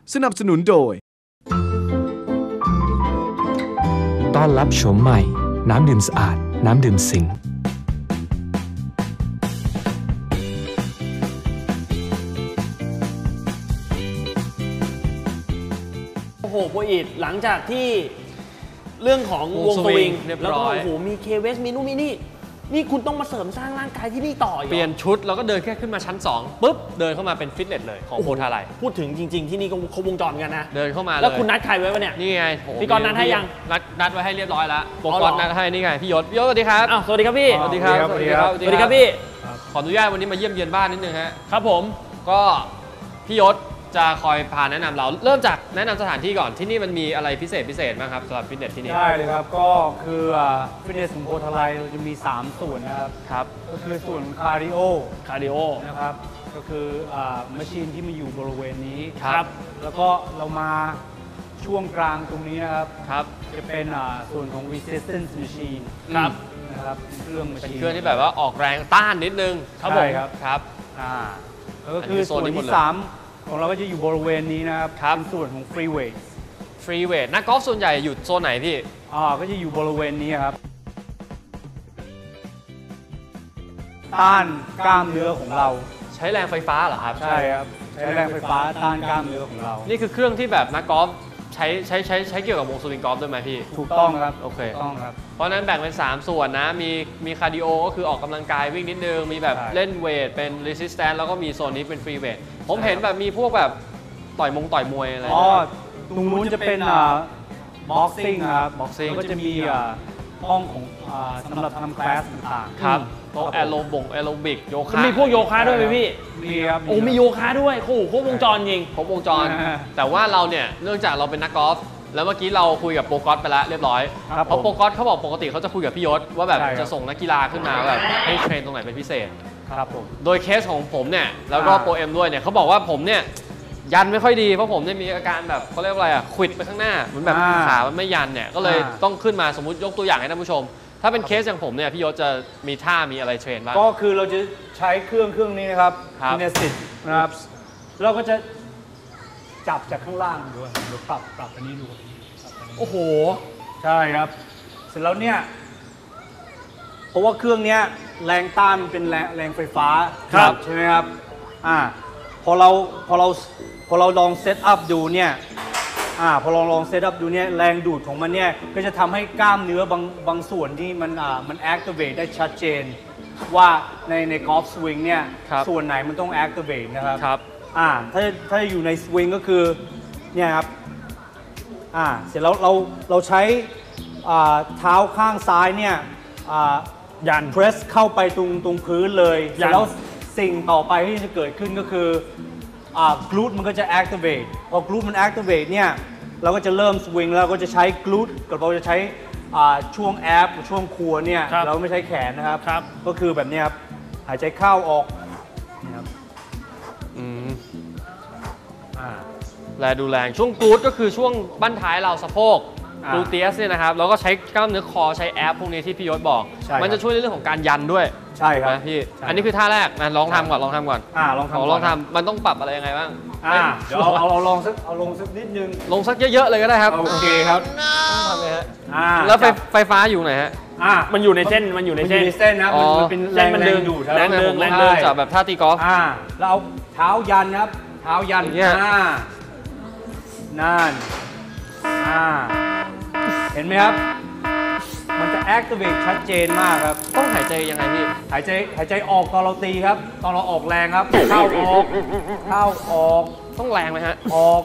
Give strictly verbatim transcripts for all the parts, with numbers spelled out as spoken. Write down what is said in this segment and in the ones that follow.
สนับสนุนโดยต้อนรับโฉมใหม่น้ำดื่มสะอาดน้ำดื่มสิงโอ้โหโปรอิดหลังจากที่เรื่องของวงสวิงแล้วก็โอ้โหมีเคเวสมีนู่นมีนี่นี่คุณต้องมาเสริมสร้างร่างกายที่นี่ต่อเปลี่ยนชุดแล้วก็เดินแค่ขึ้นมาชั้นสองปุ๊บเดินเข้ามาเป็นฟิตเนสเลยของโพธาไลพูดถึงจริงๆที่นี่ก็ครบวงจรกันนะเดินเข้ามาแล้วคุณนัดใครไว้ปะเนี่ยนี่ไงพี่กรณ์นัดให้ยังนัดนัดไว้ให้เรียบร้อยแล้วโปรกรณ์นัดให้นี่ไงพี่ยศพี่ยศสวัสดีครับสวัสดีครับพี่สวัสดีครับสวัสดีครับสวัสดีครับพี่ขออนุญาตวันนี้มาเยี่ยมเยือนบ้านนิดนึงฮะครับผมก็พี่ยศจะคอยพาแนะนำเราเริ่มจากแนะนำสถานที่ก่อนที่นี่มันมีอะไรพิเศษพิเศษบ้างครับสำหรับฟิตเนสที่นี่ได้เลยครับก็คือฟิตเนสของโพธาไลเราจะมีสามส่วนนะครับครับก็คือส่วนคาร์ดิโอคาร์ดิโอนะครับก็คือมชชีนที่มาอยู่บริเวณนี้ครับแล้วก็เรามาช่วงกลางตรงนี้นะครับครับจะเป็นส่วนของ resistance machine ครับนะครับเครื่องมชชีนเครื่องที่แบบว่าออกแรงต้านนิดนึงครับผมครับอ่าแล้วก็คือส่วนที่สามของเราก็จะอยู่บริเวณนี้นะครับเป็นส่วนของฟรีเวทฟรีเวทนักกอล์ฟส่วนใหญ่อยู่โซนไหนพี่อ่าก็จะอยู่บริเวณนี้ครับต้านกล้ามเนื้อของเราใช้แรงไฟฟ้าเหรอครับใช่ครับใช้แรงไฟฟ้าต้านกล้ามเนื้อของเรานี่คือเครื่องที่แบบนักกอล์ฟใช้ใช้ใช้ใช้เกี่ยวกับวงสวิงกอล์ฟด้วยไหมพี่ถูกต้องครับโอเคถูกต้องครับเพราะนั้นแบ่งเป็นสามส่วนนะมีมีคาร์ดิโอก็คือออกกำลังกายวิ่งนิดนึงมีแบบเล่นเวทเป็นรีสิสแตนซ์แล้วก็มีโซนนี้เป็นฟรีเวทผมเห็นแบบมีพวกแบบต่อยมงต่อยมวยอะไรอ๋อตรงนู้นจะเป็นบ็อกซิ่งครับบ็อกซิ่งก็จะมีห้องของสำหรับทำคลาสต่างๆครับโต๊ะแอโรบงแอโรบิกโยคะมีพวกโยคะด้วยไหมพี่มีครับโอ้มีโยคะด้วยโอ้โหครบวงจรจริงครบวงจรแต่ว่าเราเนี่ยเนื่องจากเราเป็นนักกอล์ฟแล้วเมื่อกี้เราคุยกับโปรกอตไปแล้วเรียบร้อยเพราะโปรกอตเขาบอกปกติเขาจะคุยกับพี่ยศว่าแบบจะส่งนักกีฬาขึ้นมาแบบให้เทรนตรงไหนเป็นพิเศษครับผมโดยเคสของผมเนี่ยแล้วก็โปรเอ็มด้วยเนี่ยเขาบอกว่าผมเนี่ยยันไม่ค่อยดีเพราะผมเนี่ยมีอาการแบบเขาเรียกว่าอะไรอ่ะขวิดไปข้างหน้าเหมือนแบบขามันไม่ยันเนี่ยก็เลยต้องขึ้นมาสมมุติยกตัวอย่างให้ท่านผู้ชมถ้าเป็นเคสอย่างผมเนี่ยพี่ยศจะมีท่ามีอะไรเทรนบ้างก็คือเราจะใช้เครื่องเครื่องนี้นะครับคินเนสิสนะครับเราก็จะจับจากข้างล่างด้วยเดี๋ยวปรับปรับอันนี้ดูโอ้โหใช่ครับเสร็จแล้วเนี่ยเพราะว่าเครื่องนี้แรงต้านมันเป็นแรงแรงไฟฟ้าครับใช่ไหมครับอ่าพอเราพอเราพอเราลองเซตอัพดูเนี่ยอ่าพอลองลองเซตอัพดูเนี่ยแรงดูดของมันเนี่ยก็จะทำให้กล้ามเนื้อบางบางส่วนที่มันอ่ามันแอคทีเวตได้ชัดเจนว่าในในกอล์ฟสวิงเนี่ยส่วนไหนมันต้องแอคทีเวตนะครับครับอ่าถ้าถ้าอยู่ในสวิงก็คือเนี่ยครับอ่าเสร็จแล้วเราเราใช้อ่าเท้าข้างซ้ายเนี่ยอ่ายันเพรสเข้าไปตรงตรงพื้นเลยแล้วสิ่งต่อไปที่จะเกิดขึ้นก็คืออ่ากลูตมันก็จะ activate พอกลูตมัน activate เนี่ยเราก็จะเริ่มสวิงแล้วก็จะใช้กลูตกับเราจะใช้อ่าช่วงแอปช่วงคัวเนี่ยเราไม่ใช้แขนนะครับก็คือแบบนี้ครับหายใจเข้าออกนะครับอืมอ่าแลดูแรงช่วงกลูตก็คือช่วงบั้นท้ายเราสะโพกกลูเตียสเนี่ยนะครับแล้วก็ใช้กล้ามเนื้อคอใช้แอปพวกนี้ที่พี่ยศบอกมันจะช่วยในเรื่องของการยันด้วยใช่ครับพี่อันนี้คือท่าแรกนะลองทำก่อนลองทำก่อนอ่าลองทำลองทำมันต้องปรับอะไรยังไงบ้างอ่าเดี๋ยวเอาเอาลองสักเอาลงสักนิดนึงลงสักเยอะๆเลยก็ได้ครับโอเคครับต้องทำเลยฮะแล้วไฟฟ้าอยู่ไหนฮะอ่ามันอยู่ในเส้นมันอยู่ในเส้นเส้นนะมันเป็นแรงมันดึงดูดแรงดึงแรงดึงจากแบบท่าตีกอล์ฟอ่าเราเอาเท้ายันครับเท้ายันอ่านั่นอ่าเห็นไหมครับมันจะ activate ชัดเจนมากครับต้องหายใจยังไงพี่หายใจหายใจออกตอนเราตีครับตอนเราออกแรงครับเข้าออกเข้าออกต้องแรงไหมฮะออก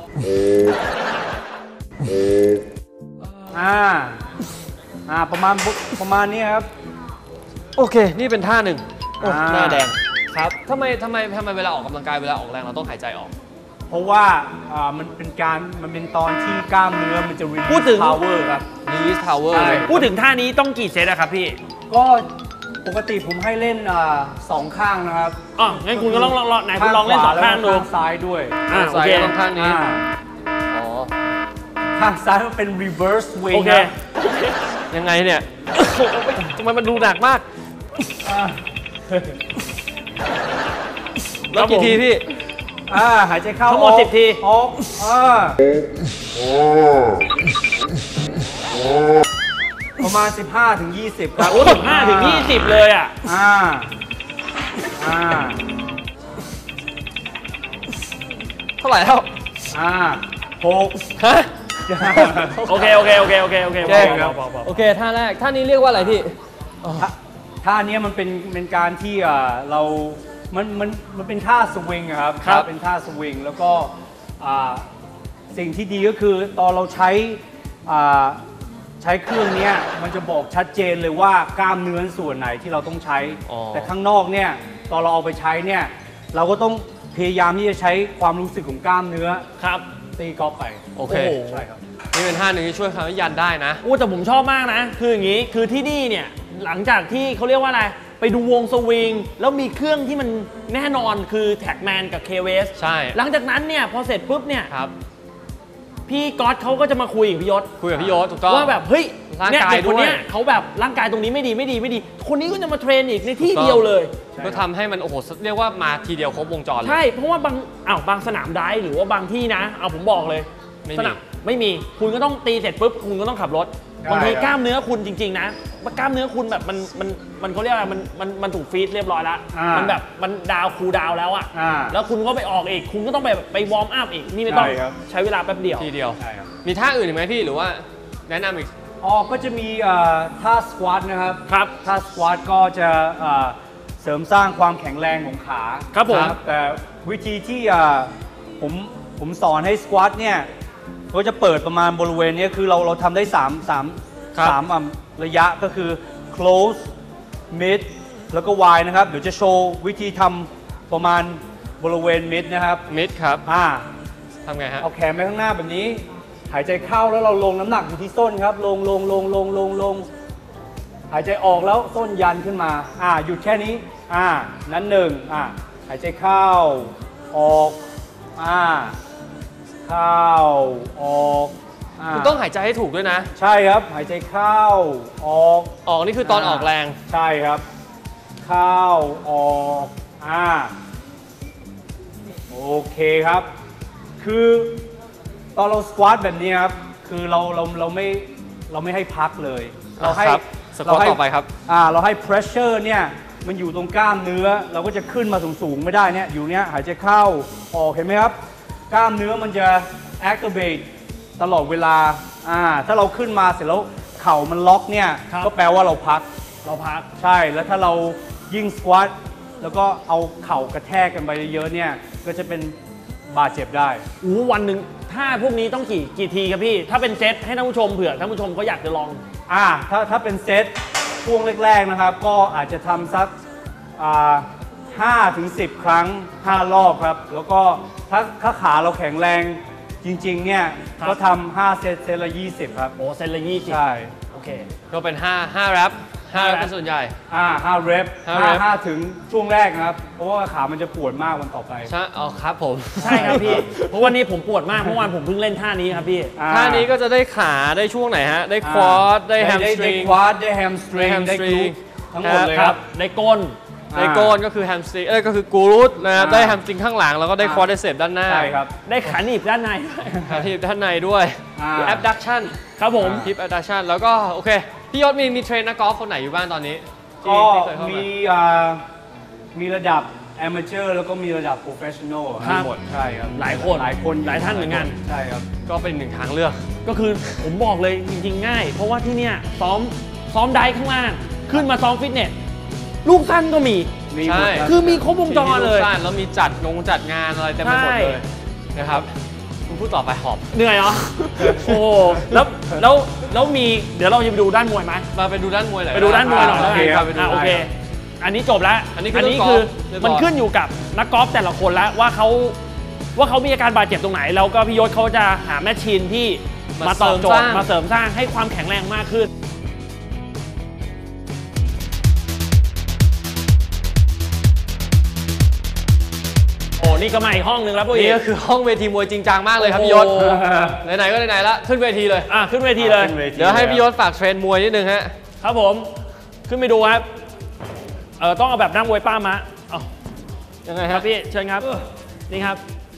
อ่าอ่าประมาณประมาณนี้ครับโอเคนี่เป็นท่าหนึ่งหน้าแดงครับทำไมทำไมทำไมเวลาออกกำลังกายเวลาออกแรงเราต้องหายใจออกเพราะว่าอ่ามันเป็นการมันเป็นตอนที่กล้ามเนื้อมันจะ release power ครับ release power พูดถึงท่านี้ต้องกี่เซตอะครับพี่ก็ปกติผมให้เล่นอ่าสองข้างนะครับอ๋องั้นคุณก็ลองลองไหนคุณลองเล่นสองข้างดูข้างซ้ายด้วยอ่าโอเคข้างนี้อ๋อข้างซ้ายมันเป็น reverse swing โอเคยังไงเนี่ยทำไมมันดูหนักมากแล้วกี่ทีพี่อ่าหายใจเข้าทั้งหมดออกสิบทีออกอ่าประมาณ สิบห้าถึงยี่สิบ ครับโอ้สิบห้าถึงยี่สิบเลยอ่ะอ่าอ่าเท่าไหร่แล้วอ่าหกฮะโอเคโอเคโอเคโอเคโอเคโอเคพอพอพอโอเคท่าแรกท่านี้เรียกว่าอะไรพี่ท่าท่าเนี้ยมันเป็นเป็นการที่อ่าเรา มันมันมันเป็นท่าสวิงอะครับครับเป็นท่าสวิงแล้วก็อ่าสิ่งที่ดีก็คือตอนเราใช้อ่าใช้เครื่องเนี้ยมันจะบอกชัดเจนเลยว่ากล้ามเนื้อส่วนไหนที่เราต้องใช้อ๋อแต่ข้างนอกเนี่ยตอนเราเอาไปใช้เนี่ยเราก็ต้องพยายามที่จะใช้ความรู้สึกของกล้ามเนื้อครับตีกอล์ฟไปโอเคโอ้โหใช่ครับนี่เป็นท่าหนึ่งที่ช่วยทำให้ยันได้นะอู้แต่ผมชอบมากนะ คืออย่างนี้คือที่นี่เนี่ยหลังจากที่เขาเรียกว่าอะไร ไปดูวงสวิงแล้วมีเครื่องที่มันแน่นอนคือแท็กแมนกับเคเวสใช่หลังจากนั้นเนี่ยพอเสร็จปุ๊บเนี่ยครับพี่ก๊อตเขาก็จะมาคุยกับพี่ยศคุยกับพี่โยศถูกต้องว่าแบบเฮ้ยร่างเนี่ยกายเด็กคนเนี้ยด้วยเขาแบบร่างกายตรงนี้ไม่ดีไม่ดีไม่ดี คนนี้ก็จะมาเทรนอีกในที่ถูกต้องเดียวเลยก็ทำให้มันโอ้โหเรียกว่ามาทีเดียวครบวงจรเลยใช่ เพราะว่าบางอ้าวบางสนามได้หรือว่าบางที่นะ เอาผมบอกเลยไม่มีสนามไม่มี คุณก็ต้องตีเสร็จปุ๊บ คุณก็ต้องขับรถใช่บางทีครับกล้ามเนื้อคุณจริง ๆ นะกล้ามเนื้อคุณแบบมันมันมันเขาเรียกอะไรมันมันมันถูกฟีดเรียบร้อยแล้วอ่ามัมันแบบมันดาวคูลดาวน์แล้วอะอ่าแล้วคุณก็ไปออกอีก คุณก็ต้องไปไปวอร์มอัพอีก นี่ไม่ต้องใช่ครับใช้เวลาแป๊บเดียวทีเดียวใช่ครับมีท่าอื่นอีกไหมพี่หรือว่าแนะนำอีกอ๋อก็จะมีอ่าท่าสควอตนะครับครับท่าสควอตก็จะอ่าเสริมสร้างความแข็งแรงของขาครับผมแต่วิธีที่อ่าผมผมสอนให้สควอตเนี่ยก็จะเปิดประมาณบริเวณเนี้ยคือเราเราทำได้3 3 ครับ 3อ่าระยะก็คือ close mid แล้วก็ wide นะครับ เดี๋ยวจะโชว์วิธีทำประมาณบริเวณ mid นะครับมิดครับอ่าทำไงฮะเอาแขนไปข้างหน้าแบบนี้ หายใจเข้าแล้วเราลงน้ำหนักอยู่ที่ส้นครับ ลงลงลงลงลงลงหายใจออกแล้วส้นยันขึ้นมา อ่า หยุดแค่นี้ อ่า นั้นหนึ่งอ่า หายใจเข้า ออก อ่า เข้า ออกอ่าคุณต้องหายใจให้ถูกด้วยนะใช่ครับ หายใจเข้า ออกออกนี่คือตอนออกแรงใช่ครับ เข้า ออก อ่า โอเคครับ คือตอนเราสควอตแบบนี้ครับ คือเราเราเราไม่เราไม่ให้พักเลย เราให้ครับสควอตเาให้ต่อไปครับอ่าเราให้ pressure เนี่ยมันอยู่ตรงกล้ามเนื้อ เราก็จะขึ้นมาสูงๆไม่ได้เนี่ยอยู่เนี้ยหายใจเข้าออกเห็นไหมครับ กล้ามเนื้อมันจะ activate ตลอดเวลาอ่าถ้าเราขึ้นมาเสร็จแล้วเข่ามันล็อกเนี่ยครับก็แปลว่าเราพักเราพักใช่แล้วถ้าเรายิ่งสควอตแล้วก็เอาเข่ากระแทกกันไปเยอะๆเนี่ยก็จะเป็นบาดเจ็บได้อู้วันหนึ่งถ้าพวกนี้ต้องกี่กี่ทีครับพี่ ถ้าเป็นเซตให้ท่านผู้ชมเผื่อท่านผู้ชมเขาอยากจะลองอ่าถ้าถ้าเป็นเซตช่วงแรกๆนะครับ ก็อาจจะทำสักอ่าห้าถึงสิบครั้ง ห้ารอบครับ แล้วก็ถ้าถ้าขาเราแข็งแรงจริงๆเนี่ยครับก็ทำห้าเซตเซตละยี่สิบครับโอ้เซนละยี่สิบใช่โอเคก็เป็น5 5แรป5แรปห้าเป็นส่วนใหญ่อ่าห้าเรปห้าห้า rep ห้าถึงช่วงแรกนะครับ เพราะว่าขามันจะปวดมากวันต่อไปใช่อ๋อครับผมใช่ครับพี่ เพราะวันนี้ผมปวดมากเมื่อวานผมเพิ่งเล่นท่านี้ครับพี่อ่ท่านี้ก็จะได้ขาได้ช่วงไหนฮะ ได้ควอดได้แฮมสตริงได้ควอดได้แฮมสตริงได้ได้กรู hamstring ทั้งหมดเลยคครัรับบ ในก้นได้โกนก็คือแฮมสตริงเอ้ยก็คือกูรูทนะครับอ่าได้แฮมสตริงข้างหลังแล้วก็ได้อ่าควอดได้เสพด้านหน้าใช่ครับได้ขาหนีบด้านในด้วยขาที่ด้านในด้วยอ่าแอปดักชั่นครับผมฮิปแอปดักชั่นแล้วก็โอเค พี่ยศมีมีเทรนนักกอล์ฟคนไหนอยู่บ้างตอนนี้ที่ก็ที่เคยเข้ามีมาอ่ามีระดับ amateur แล้วก็มีระดับ professional ครับหมดใช่ครับหลายคนหลายคนหลายท่านเหมือนกันใช่ครับก็เป็นหนึ่งทางเลือกก็คือผมบอกเลยจริงๆง่าย เพราะว่าที่เนี่ยซ้อมซ้อมไดฟ์ข้างล่าง ขึ้นมาซ้อมฟิตเนส ลูกสั้นก็มีมีหมดใช่รับคือมีครบวงจรเลยที่มีกสั้นแล้วมีจัดงงจัดงานอะไรเต็มไปหมดเลยนะครับคุณพูดต่อไปหอบเหนื่อยเหรอ โอ้โหแล้วแล้วแล้วมีเดี๋ยวเราจะไปดูด้านมวยไหมมาไปดูด้านมวยหน่อยไปดูด้านมวยหน่อยโอเคครับไปดูอ่ะโอเค อันนี้จบแล้วอันนี้คือนี้เรื่องกอล์ฟเรียบร้อยมันขึ้นอยู่กับนักกอล์ฟแต่ละคนแล้วว่าเขาว่าเขามีอาการบาดเจ็บตรงไหน แล้วก็พี่ยศเขาจะหาแมชชีนที่มาตอบโจทย์มาเสริมสร้างให้ความแข็งแรงมากขึ้น โอ้นี่ก็มาอีกห้องหนึ่งแล้วพวกอีนี่ก็คือห้องเวทีมวยจริงจังมากเลยครับพี่ยศโอ้โหไหนๆก็ไหนๆละขึ้นเวทีเลยอ่ะขึ้นเวทีเลยขึ้นวทีเดี๋ยวให้พี่ยศฝากเทรนมวยนิดนึงฮะครับผมขึ้นไปดูครับเออต้องเอาแบบนั่งมวยป้ามะเอายังไงคครัรับบ พี่เชิญครับนี่ครับ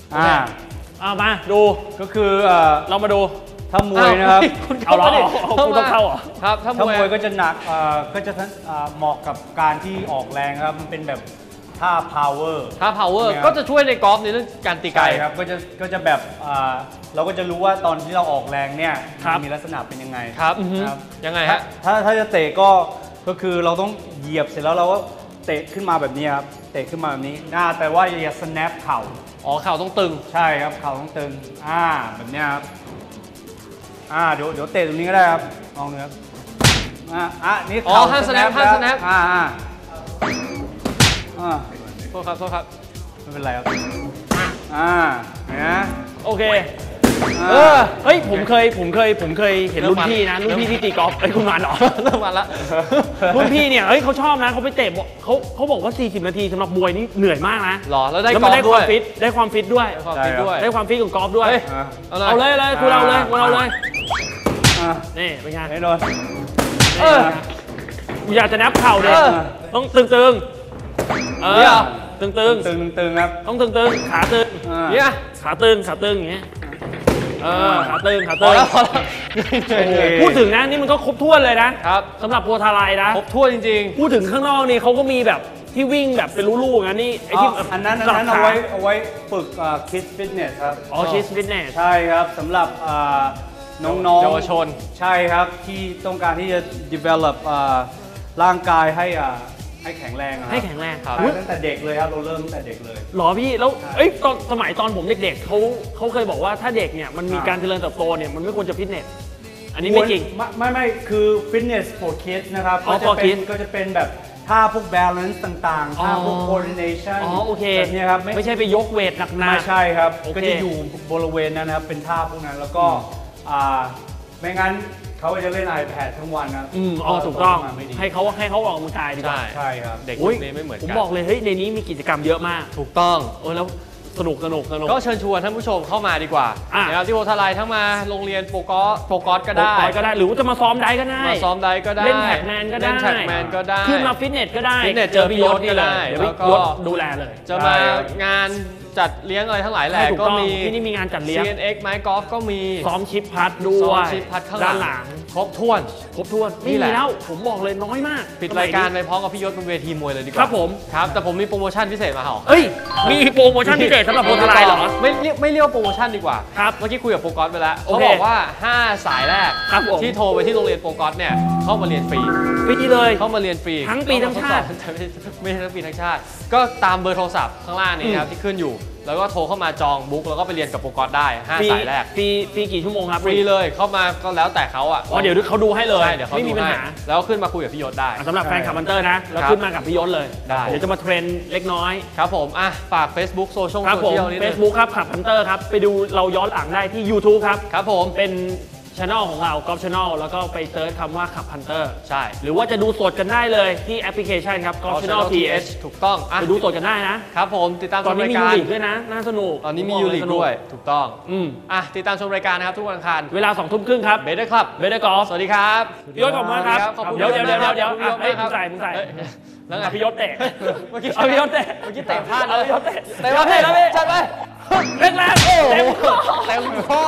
อ่าเอามาดูก็คือเอ่อเรามาดูถ้ามวยนะครับเอาเหรอคุณต้องเข้าเหรอครับถ้าถ้ามมววย ยก็จะหนักเอ่อก็จะเอ่อเหมาะกับการที่ออกแรงครับมันเป็นแบบท่า power ถ้า power เนี่ยก็จะช่วยในกอล์ฟในเรื่องการตีไกลใช่ครับก็จะก็จะแบบอ่าเราก็จะรู้ว่าตอนที่เราออกแรงเนี่ยครับมีลักษณะเป็นยังไงครับครับยังไงถ้าฮะถ้าถ้าจะเตะก็ก็คือเราต้องเหยียบเสร็จแล้วเราก็เตะขึ้นมาแบบนี้ครับเตะขึ้นมาแบบนี้น่าแต่ว่าอย่า snap เข่าอ๋อเข่าต้องตึงใช่ครับเข่าต้องตึงอ่าแบบเนี้ยครับอ่าเดี๋ยวเดี๋ยวเตะตรงนี้ก็ได้ครับลองดูครับอ่าอ่ะนี่อ๋อเข่าห้าม snap ห้าม snap อ่าอ่าอ่าโทษครับโทษครับไม่เป็นไรครับอ่าเห็นไหมโอเคอ่าเออเฮ้ยผมเคยผมเคยผมเคยเห็นเริ่มรุ่นมันพี่นะรุ่นพี่ที่ตีกอล์ฟไอ้ยคุณมันเหรอเริ่มมาละรุ่นพี่เนี่ยเฮ้ยเขาชอบนะเขาไปเตะเขาเขาบอกว่าสี่สิบนาทีสำหรับมวยนี่เหนื่อยมากนะหรอแล้วได้แล้วกมันอล์ได้ฟคด้วาวยมฟิตได้ความฟิตด้วยได้ความฟิตด้วยได้ความฟิตของกอล์ฟด้วยเฮ้ยอ่าเอาเลยเลยคุณเอาเลยคุณเอาเลยอ่านี่เป็นไงไม่โดนเออกูอยากจะนับเข่าเด็เออต้องตึงๆเอเนี่อย ตึงตึงตึงตึงครับๆต้องตึงๆขาตึงอ่าเนี่ยขาตึงขาตึงอย่างเงี้ยเออขาตึงขาพตึอง แล้วพอแล้วโอเคพูดถึงนะนี่มันก็ครบถ้วนเลยนะครับ สำหรับโพธาไลนะครบถ้วนจริงพูดถึงข้างนอกนี่เขาก็มีแบบที่วิ่งแบบเป็นลู่ๆอย่างนั้นนี่ไอ้ที่อ๋ออันนั้นอันนั้นสลัเอาบไว้ขาเอาไว้ฝึกคิดฟิตเนสครับอ๋อชิสฟิตเนสใช่ครับสำหรับอ่าน้องๆเยาวชนใช่ครับที่ต้องการที่จะ develop อ่าร่างกายให้อ่าให้แข็งแรงอะครับให้แข็งแรงใช่อุ๊ยตั้งแต่เด็กเลยครับเราเริ่มตั้งแต่เด็กเลยหรอพี่แล้วใช่เอ้ยตอนสมัยตอนผมเด็กๆเขาเขาเคยบอกว่าถ้าเด็กเนี่ยมันมีอ่าการเจริญเติบโตเนี่ยมันไม่ควรจะฟิตเนสอันนี้ไม่จริงไม่ไม่ไม่คือ fitness for kids นะครับอ๋อก็จะ for เป็น kids ก็จะเป็นแบบท่าพวก balance ต่างๆท่าพวกอ๋อ coordination อ๋อโอเคแบบนี้ครับไม่ใช่ไปยกเวทหนักๆไม่ใช่ครับโอเคก็จะอยู่บริเวณนั้นนะครับ เป็นท่าพวกนั้น แล้วก็อ่าไม่งั้นเขาก็จะเล่น iPad ทั้งวันนะครับอืมอ๋อถูกต้องไม่ดีให้เขาให้เขาออกกำลังกายดีกว่าใช่ใช่ครับๆ เด็กอุ๊ยุยคนี้ไม่เหมือนผมกันบอกเลยเฮ้ยในนี้มีกิจกรรมเยอะมากถูกต้องเออแล้วสนุกสนุกสนุกก็เชิญชวนท่านผู้ชมเข้ามาดีกว่าอ่ะนะครับที่โพธาไลทั้งมาโรงเรียนโปรกอสโปรกอสก็ได้ต่อยก็ได้หรือว่าจะมาซ้อมได้ก็ได้มาซ้อมได้ก็ได้เล่นแท็กแมนก็ได้เล่นแท็กแมนก็ได้ขึ้นมาฟิตเนสก็ได้ฟิตเนสเจอพี่ยศเจอพี่ยศก็ได้เดี๋ยวพี่แล้วก็ยศดูแลเลยจะมางานจัดเลี้ยงอะไรทั้งหลายแหละถูกก็ต้องมีที่นี่มีงานจัดเลี้ยงซี เอ็น เอ็กซ์ ไม้กอล์ฟก็มีซ้อมชิปพัดด้วซ้อมยชิปพัดข้างหด้าลันงหลังครบถ้วนครบถ้วนนี่นี่แหละแล้ว ผมบอกเลยน้อยมากปิดสมัราย ยการนี้ไปพร้อมกับพี่ยศบนเวทีมวยเลยดีกว่าครับผมครับแต่ผมมีโปรโมชั่นพิเศษมาเหรอเอ้ย มีโปรโมชั่นพิเศษสำหรับโพธาไลเหรอไม่เรียกไม่เรียกว่าโปรโมชั่นดีกว่าครับเมื่อกี้คุยกับโปรกอสไปแล้วโอเขาเคบอกว่า ห้า สายแรกครับผมที่โทรไปที่โรงเรียนโปรกอสเนี่ยเข้ามาเรียนฟรีปีนี้เลยเข้ามาเรียนฟรีทั้งปีทั้งชาติไม่ใช่ทั้งปีทั้งชาติ ก็ตามเบอร์โทรศัพท์ข้างล่างนี้นะครับที่ขึ้นอยู่ แล้วก็โทรเข้ามาจองบุ๊กแล้วก็ไปเรียนกับโปรกอสได้ห้าฟรีสายแรกฟรีฟรีกี่ชั่วโมงครับฟรีเลยเข้ามาก็แล้วแต่เขาอ่ะอ๋อเดี๋ยวเขาดูให้เลยใช่เดี๋ยวเขาไม่ดูมีปัญให้หาแล้วขึ้นมาคุยกับพี่ยศได้อ่ะสำหรับแฟนคลับมันเตอร์นะ แล้วครับขึ้นมากับพี่ยศเลยได้เดี๋ยวจะมาเทรนเล็กน้อยครับผมอ่ะฝาก Facebook โซเชียลครับโซผมเชียลนิดนึง Facebook ครับขับพันเตอร์ครับ ไปดูเราย้อนหลังได้ที่ YouTube ครับครับผมเป็นช anel ของเรากอล์ฟช anel แล้วก็ไปเซิร์ชคำว่าขับพันเตอร์ใช่หรือว่าจะดูสดกันได้เลยที่แอปพลิเคชันครับกอล์ฟช anel ที เอชถูกต้องอ่ะไปดูสดกันได้นะครับผมติดตามตชอนมนี้รายมียูการริกด้วยนะ น่าสนุกตอนนี้มีผมบยูอริกสนุกด้วยถูกต้องอืมอ่ะติดตามชมรายการนะครับทุกวันอังคารเวลาสองทุ่มครึ่งครับเบเดอร์ครับเบเดอร์กอล์ฟสวัสดีครับพี่ยศขอบคุณมากครับขอบคุณเดี๋ยวเดี๋ยวเดี๋ยวครับเดี๋ยวขอบคุณเฮ้ยครัมึบงใส่มึงใส่เอ้ยแล้วไงเอาพี่ยศเตะเมื่อกี้เอาพี่ยศเตะเมื่อกี้เตะพลาดเอาเลยพี่ยศเตะเตะมาพี่แล้วพี่จัดไปเล่นแรงโอ้โหเต็มข้อ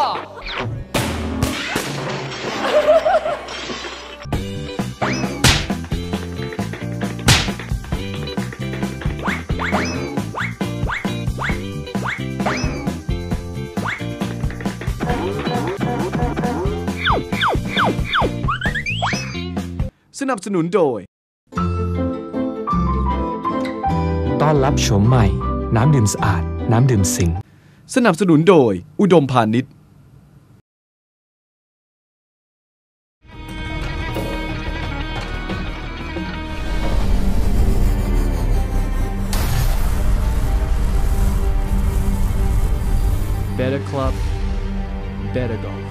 สนับสนุนโดยต้อนรับโฉมใหม่ น้ำดื่มสะอาด น้ำดื่มสิงสนับสนุนโดย อุดมพาณิชย์ Better Club, Better Golf